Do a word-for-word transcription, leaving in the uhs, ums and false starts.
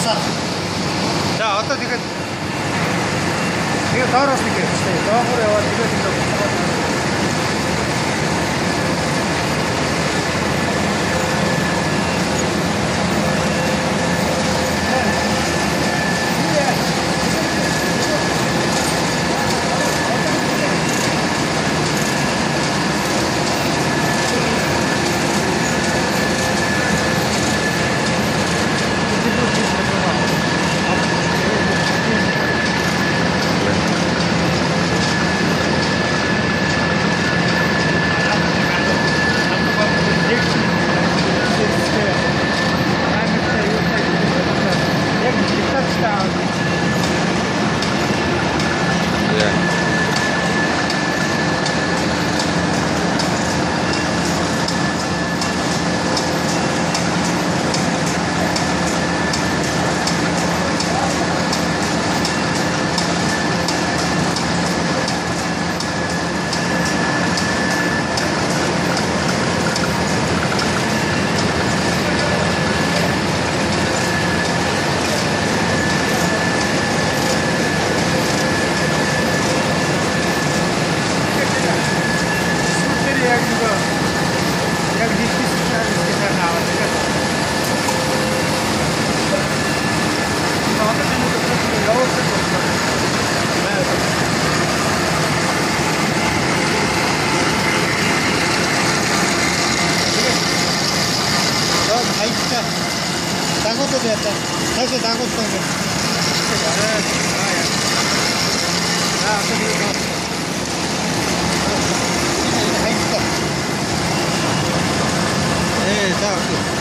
За одоо тэгээд тэгээд доороос нэг ярьчихлаа. Доогуур яваад тэгээд энэ дагуулдаг яа. Цаашаа дагуулсан юм. Аа яа. Аа. Э, за.